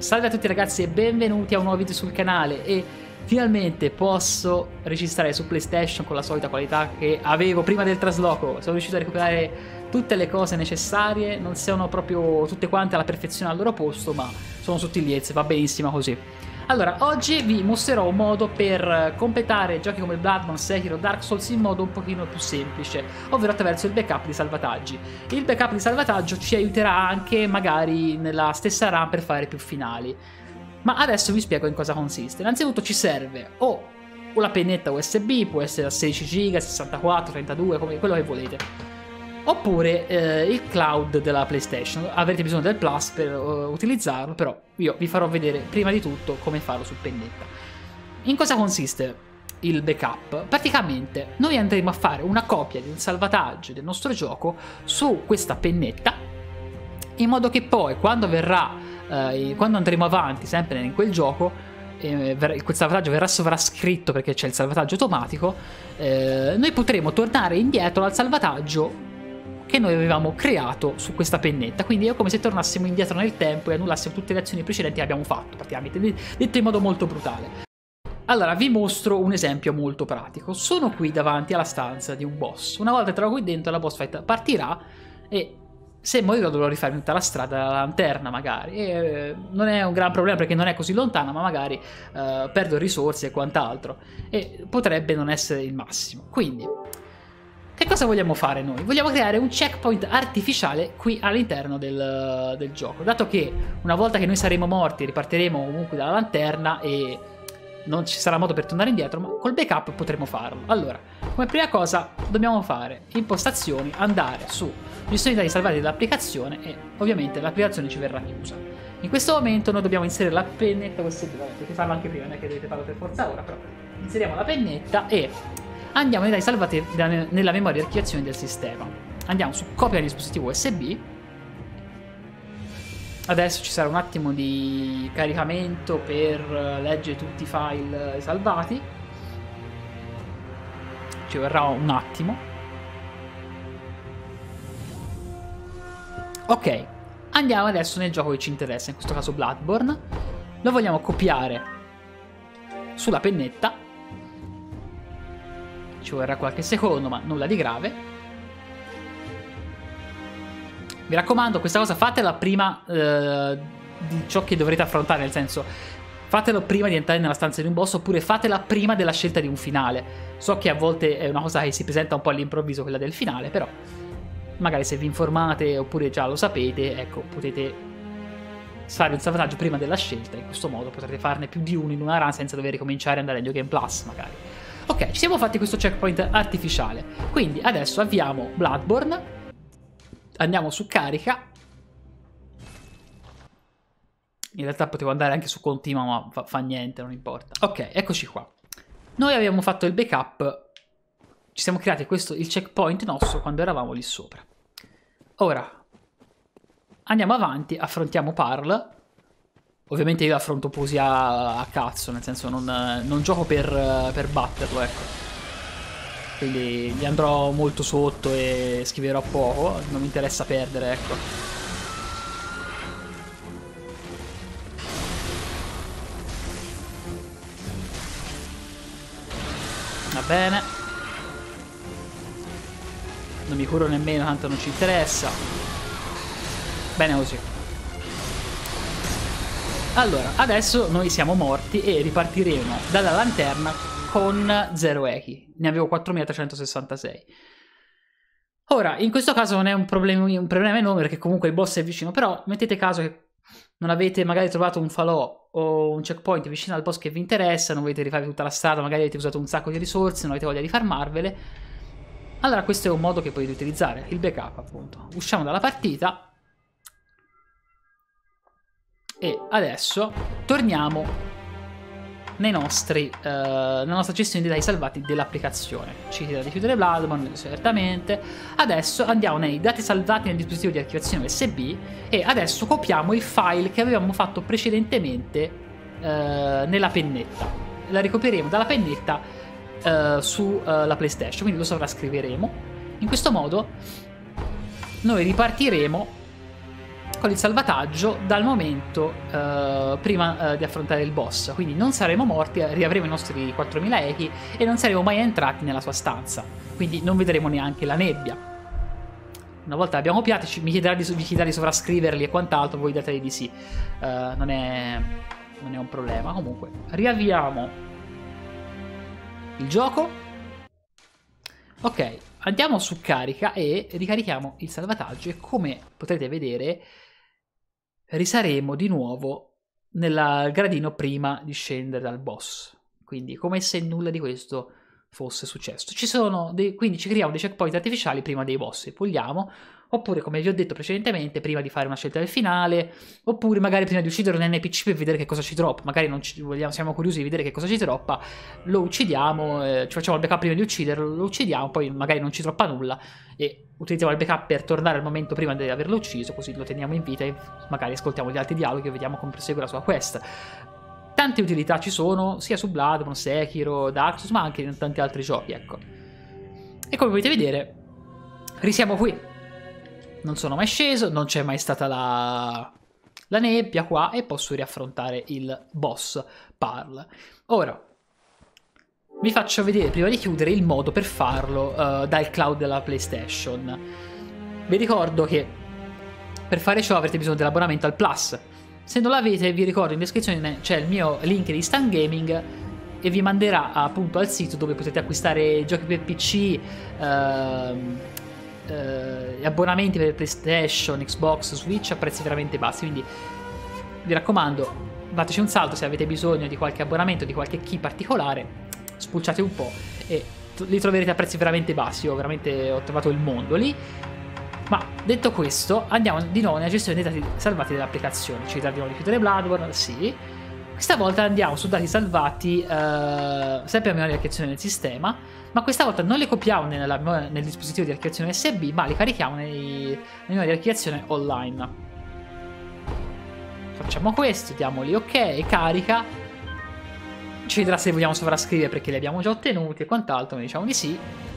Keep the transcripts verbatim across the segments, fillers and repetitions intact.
Salve a tutti ragazzi e benvenuti a un nuovo video sul canale. E finalmente posso registrare su PlayStation con la solita qualità che avevo prima del trasloco. Sono riuscito a recuperare tutte le cose necessarie, non sono proprio tutte quante alla perfezione al loro posto, ma sono sottigliezze, va benissimo così. Allora, oggi vi mostrerò un modo per completare giochi come Bloodborne, Sekiro, Dark Souls in modo un pochino più semplice, ovvero attraverso il backup di salvataggi. Il backup di salvataggio ci aiuterà anche magari nella stessa run per fare più finali. Ma adesso vi spiego in cosa consiste. Innanzitutto ci serve o una pennetta U S B, può essere da sedici giga, sessantaquattro, trentadue, come quello che volete. Oppure eh, il cloud della PlayStation. Avrete bisogno del Plus per uh, utilizzarlo, però io vi farò vedere prima di tutto come farlo su pennetta. In cosa consiste il backup? Praticamente noi andremo a fare una copia di un salvataggio del nostro gioco su questa pennetta, in modo che poi quando verrà, eh, quando andremo avanti sempre in quel gioco, eh, quel salvataggio verrà sovrascritto perché c'è il salvataggio automatico, eh, noi potremo tornare indietro al salvataggio che noi avevamo creato su questa pennetta. Quindi è come se tornassimo indietro nel tempo e annullassimo tutte le azioni precedenti che abbiamo fatto, praticamente, detto in modo molto brutale. Allora, vi mostro un esempio molto pratico. Sono qui davanti alla stanza di un boss. Una volta entrato qui dentro, la boss fight partirà e se morirò dovrò rifarmi tutta la strada dalla lanterna magari. E, eh, non è un gran problema perché non è così lontana, ma magari eh, perdo risorse e quant'altro. E potrebbe non essere il massimo. Quindi che cosa vogliamo fare noi? Vogliamo creare un checkpoint artificiale qui all'interno del, del gioco, dato che una volta che noi saremo morti ripartiremo comunque dalla lanterna e non ci sarà modo per tornare indietro, ma col backup potremo farlo. Allora, come prima cosa dobbiamo fare impostazioni, andare su gestione dei salvati dell'applicazione e ovviamente l'applicazione ci verrà chiusa. In questo momento noi dobbiamo inserire la pennetta U S B, potete farlo anche prima, non è che dovete farlo per forza ora, però inseriamo la pennetta e andiamo nei dati salvati nella memoria di archiviazione del sistema. Andiamo su copia di dispositivo U S B. Adesso ci sarà un attimo di caricamento per leggere tutti i file salvati. Ci vorrà un attimo. Ok, andiamo adesso nel gioco che ci interessa, in questo caso Bloodborne. Lo vogliamo copiare sulla pennetta. Ci vorrà qualche secondo, ma nulla di grave. Mi raccomando, questa cosa fatela prima eh, di ciò che dovrete affrontare, nel senso, fatelo prima di entrare nella stanza di un boss, oppure fatela prima della scelta di un finale. So che a volte è una cosa che si presenta un po' all'improvviso, quella del finale, però magari se vi informate oppure già lo sapete, ecco, potete fare un salvataggio prima della scelta. In questo modo potrete farne più di uno in una run senza dover ricominciare ad andare in New Game Plus, magari. Ok, ci siamo fatti questo checkpoint artificiale. Quindi adesso avviamo Bloodborne. Andiamo su carica. In realtà potevo andare anche su continua, ma fa, fa niente, non importa. Ok, eccoci qua. Noi abbiamo fatto il backup. Ci siamo creati questo, il checkpoint nostro quando eravamo lì sopra. Ora andiamo avanti, affrontiamo Pearl. Ovviamente io affronto Pusi a, a cazzo, nel senso non, non gioco per, per batterlo, ecco. Quindi gli andrò molto sotto e schiverò poco, non mi interessa perdere, ecco. Va bene. Non mi curo nemmeno, tanto non ci interessa. Bene così. Allora, adesso noi siamo morti e ripartiremo dalla lanterna con zero echi. Ne avevo quattromilatrecentosessantasei. Ora, in questo caso non è un problema, un problema enorme perché comunque il boss è vicino, però mettete caso che non avete magari trovato un falò o un checkpoint vicino al boss che vi interessa, non volete rifare tutta la strada, magari avete usato un sacco di risorse, non avete voglia di farmarvele. Allora questo è un modo che potete utilizzare, il backup appunto. Usciamo dalla partita. E adesso torniamo nei nostri, uh, nella nostra gestione dei dati salvati dell'applicazione. Ci chiede di chiudere Bloodborne, certamente. Adesso andiamo nei dati salvati nel dispositivo di archiviazione U S B e adesso copiamo il file che avevamo fatto precedentemente uh, nella pennetta. La ricopieremo dalla pennetta uh, sulla uh, PlayStation, quindi lo sovrascriveremo. In questo modo noi ripartiremo con il salvataggio dal momento uh, prima uh, di affrontare il boss. Quindi non saremo morti, riavremo i nostri quattromila echi e non saremo mai entrati nella sua stanza. Quindi non vedremo neanche la nebbia. Una volta abbiamo piatti, mi chiederà di, vi chiederà di sovrascriverli e quant'altro, voi dateli di sì. Uh, non, è, non è un problema. Comunque, riavviamo il gioco. Ok, andiamo su carica e ricarichiamo il salvataggio e come potrete vedere risaremo di nuovo nel gradino prima di scendere dal boss. Quindi come se nulla di questo fosse successo. Ci sono dei, quindi ci creiamo dei checkpoint artificiali prima dei boss se vogliamo, oppure come vi ho detto precedentemente prima di fare una scelta del finale, oppure magari prima di uccidere un N P C per vedere che cosa ci droppa. Magari non ci vogliamo, siamo curiosi di vedere che cosa ci droppa, lo uccidiamo, eh, ci facciamo il backup prima di ucciderlo, lo uccidiamo, poi magari non ci droppa nulla e utilizziamo il backup per tornare al momento prima di averlo ucciso, così lo teniamo in vita e magari ascoltiamo gli altri dialoghi e vediamo come prosegue la sua quest. Tante utilità ci sono, sia su Bloodborne, Sekiro, Dark Souls, ma anche in tanti altri giochi, ecco. E come potete vedere, risiamo qui. Non sono mai sceso, non c'è mai stata la, la nebbia qua e posso riaffrontare il boss Parl. Ora, vi faccio vedere, prima di chiudere, il modo per farlo uh, dal cloud della PlayStation. Vi ricordo che per fare ciò avrete bisogno dell'abbonamento al Plus. Se non l'avete, vi ricordo in descrizione c'è il mio link di Instant Gaming e vi manderà appunto al sito dove potete acquistare giochi per P C, ehm, eh, abbonamenti per PlayStation, Xbox, Switch a prezzi veramente bassi. Quindi vi raccomando, fateci un salto se avete bisogno di qualche abbonamento, di qualche key particolare, spulciate un po' e li troverete a prezzi veramente bassi. Io veramente ho trovato il mondo lì. Ma detto questo, andiamo di nuovo nella gestione dei dati salvati dell'applicazione. Ci tardiamo di chiudere Bloodborne, sì. Questa volta andiamo su dati salvati, eh, sempre a memoria di archiviazione del sistema, ma questa volta non li copiamo nella, nel dispositivo di archiviazione U S B, ma li carichiamo nei, nella memoria di archiviazione online. Facciamo questo, diamoli ok, carica. Ci dirà se vogliamo sovrascrivere perché li abbiamo già ottenuti e quant'altro, noi diciamo di sì.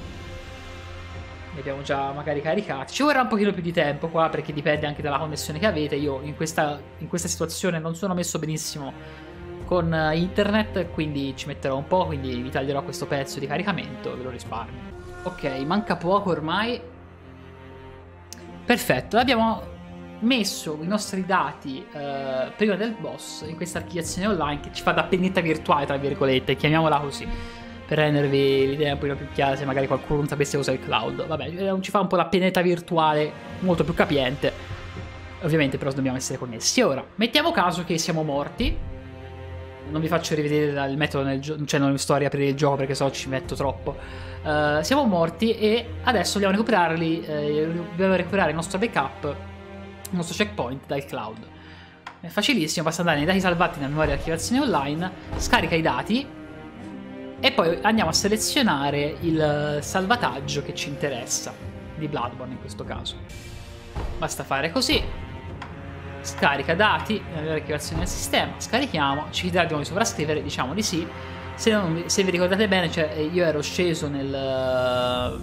Li abbiamo già magari caricati. Ci vorrà un pochino più di tempo qua perché dipende anche dalla connessione che avete. Io in questa, in questa situazione non sono messo benissimo con internet, quindi ci metterò un po', quindi vi taglierò questo pezzo di caricamento, ve lo risparmio. Ok, manca poco ormai. Perfetto, abbiamo messo i nostri dati eh, prima del boss in questa archiviazione online che ci fa da pennetta virtuale, tra virgolette, chiamiamola così, per rendervi l'idea un po' più chiara se magari qualcuno non sapesse cosa è il cloud. Vabbè, ci fa un po' la pennetta virtuale molto più capiente. Ovviamente però dobbiamo essere connessi. Ora, mettiamo caso che siamo morti. Non vi faccio rivedere il metodo nel gioco, cioè non vi sto a riaprire il gioco perché so ci metto troppo. Uh, siamo morti e adesso dobbiamo recuperarli, eh, dobbiamo recuperare il nostro backup, il nostro checkpoint dal cloud. È facilissimo, basta andare nei dati salvati nella memoria di archiviazione online, scarica i dati e poi andiamo a selezionare il salvataggio che ci interessa, di Bloodborne in questo caso. Basta fare così. Scarica dati, l'archiviazione del sistema, scarichiamo, ci chiederà di sovrascrivere, diciamo di sì. Se, non, se vi ricordate bene, cioè, io ero sceso nel,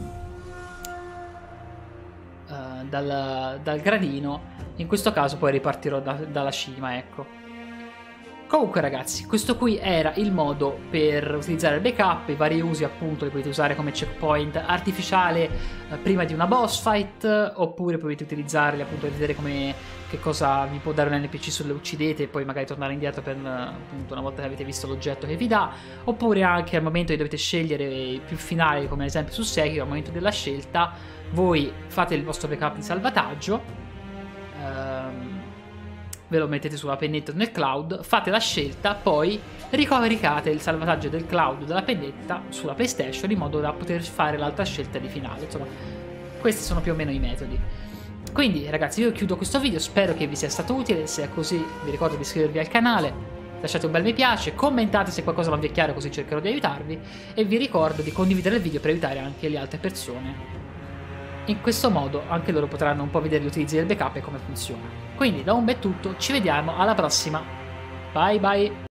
uh, dal, dal gradino, in questo caso poi ripartirò da, dalla cima, ecco. Comunque ragazzi, questo qui era il modo per utilizzare il backup, i vari usi appunto li potete usare come checkpoint artificiale eh, prima di una boss fight, oppure potete utilizzarli appunto per vedere come, che cosa vi può dare un N P C se lo uccidete e poi magari tornare indietro per appunto una volta che avete visto l'oggetto che vi dà, oppure anche al momento che dovete scegliere più finale, come ad esempio su Sekiro, al momento della scelta voi fate il vostro backup di salvataggio, ehm, ve lo mettete sulla pennetta nel cloud, fate la scelta, poi ricaricate il salvataggio del cloud della pennetta sulla PlayStation in modo da poter fare l'altra scelta di finale. Insomma, questi sono più o meno i metodi. Quindi ragazzi, io chiudo questo video, spero che vi sia stato utile. Se è così vi ricordo di iscrivervi al canale, lasciate un bel mi piace, commentate se qualcosa non vi è chiaro così cercherò di aiutarvi e vi ricordo di condividere il video per aiutare anche le altre persone. In questo modo anche loro potranno un po' vedere gli utilizzi del backup e come funziona. Quindi da un bel tutto, ci vediamo alla prossima. Bye bye!